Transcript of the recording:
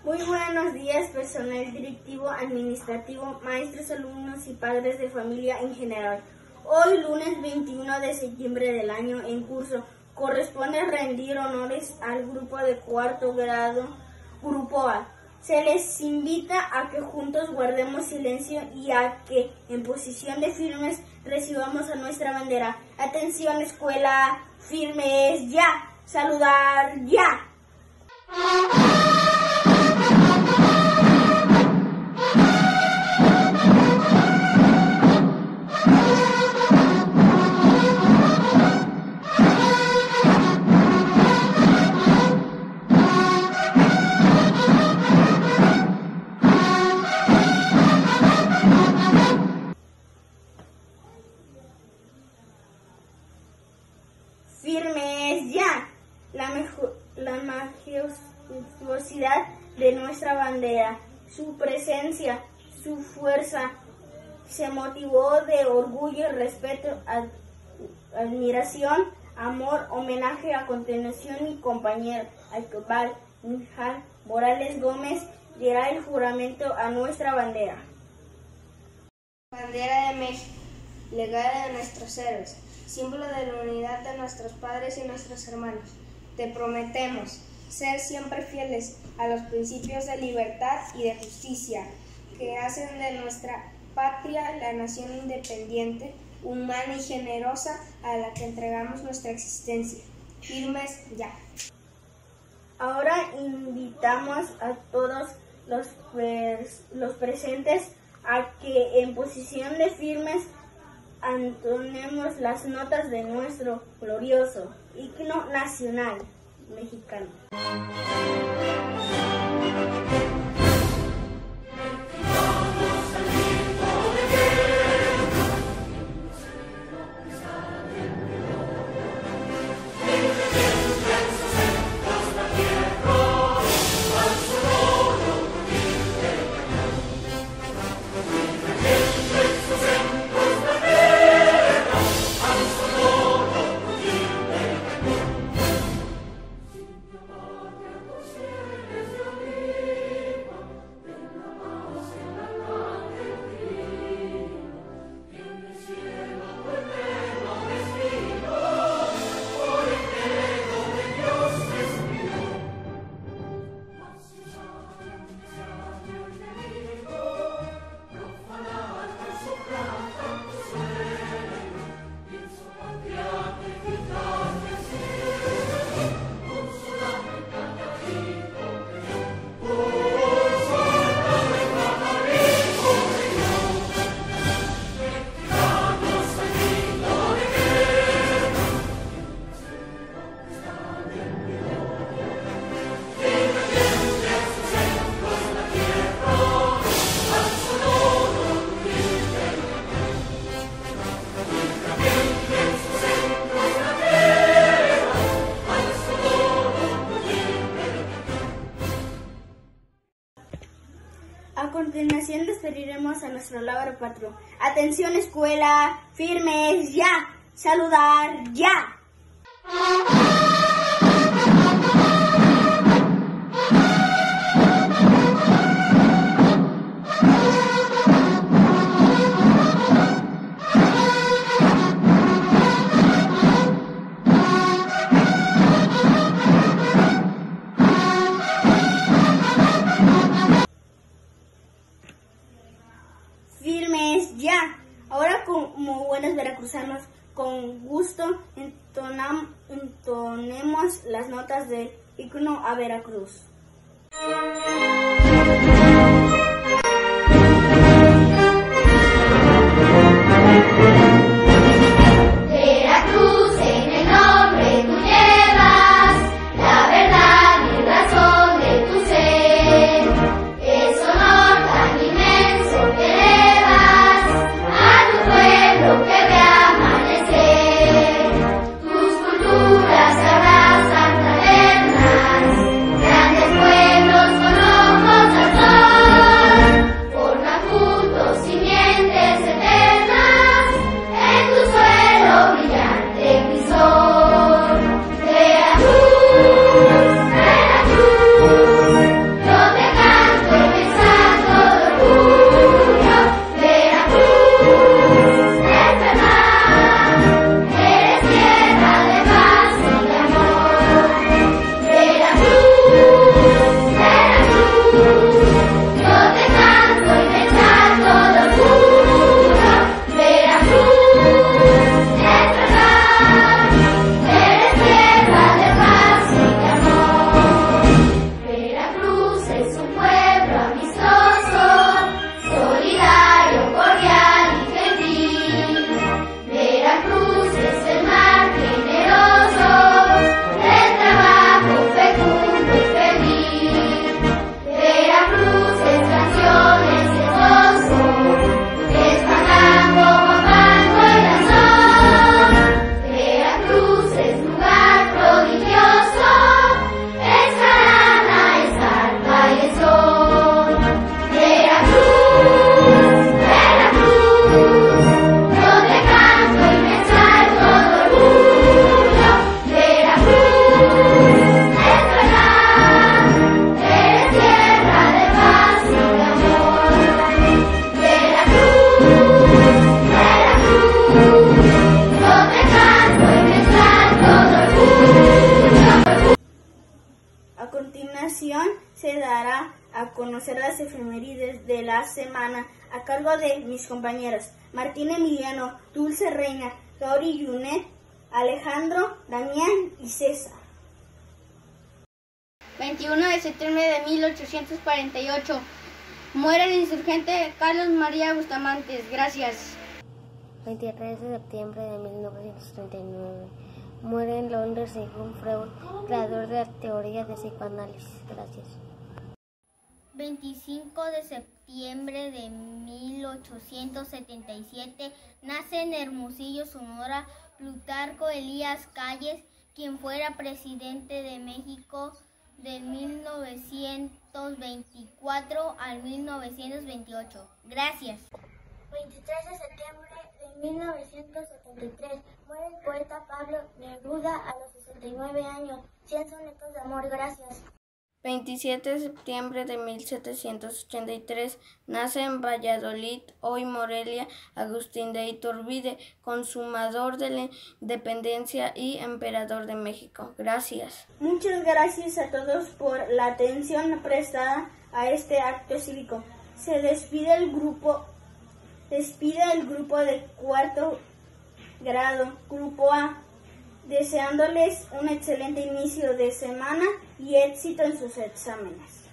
Muy buenos días, personal directivo, administrativo, maestros, alumnos y padres de familia en general. Hoy, lunes 21 de septiembre del año en curso, corresponde rendir honores al grupo de cuarto grado, Grupo A. Se les invita a que juntos guardemos silencio y a que, en posición de firmes, recibamos a nuestra bandera. Atención, escuela, firmes, ya. Saludar, ya. Firmes ya. La majestuosidad de nuestra bandera, su presencia, su fuerza, se motivó de orgullo, respeto, admiración, amor, homenaje. A continuación, mi compañero Alcobal Mijal Morales Gómez dirá el juramento a nuestra bandera. Bandera de México, legada de nuestros héroes, símbolo de la unidad de nuestros padres y nuestros hermanos. Te prometemos ser siempre fieles a los principios de libertad y de justicia que hacen de nuestra patria la nación independiente, humana y generosa a la que entregamos nuestra existencia. Firmes ya. Ahora invitamos a todos los presentes a que en posición de firmes entonemos las notas de nuestro glorioso himno nacional mexicano. A continuación despediremos a nuestro lábaro patrio. Atención, escuela, firmes ya. Saludar ya. Firmes ya. Ahora, como buenos veracruzanos, con gusto entonemos las notas del himno a Veracruz. continuación se dará a conocer las efemérides de la semana a cargo de mis compañeros Martín Emiliano, Dulce Reina, Dori Yunet, Alejandro, Damián y César. 21 de septiembre de 1848. Muere el insurgente Carlos María Bustamante. Gracias. 23 de septiembre de 1939. Muere en Londres Sigmund Freud, creador de la teoría de psicoanálisis. Gracias. 25 de septiembre de 1877. Nace en Hermosillo, Sonora, Plutarco Elías Calles, quien fuera presidente de México de 1924 al 1928. Gracias. 23 de septiembre de 1973. Muere el poeta Pablo Neruda a los 69 años. 100 sonetos de amor. Gracias. 27 de septiembre de 1783, nace en Valladolid, hoy Morelia, Agustín de Iturbide, consumador de la independencia y emperador de México. Gracias. Muchas gracias a todos por la atención prestada a este acto cívico. Se despide el grupo de cuarto grado, Grupo A, deseándoles un excelente inicio de semana y éxito en sus exámenes.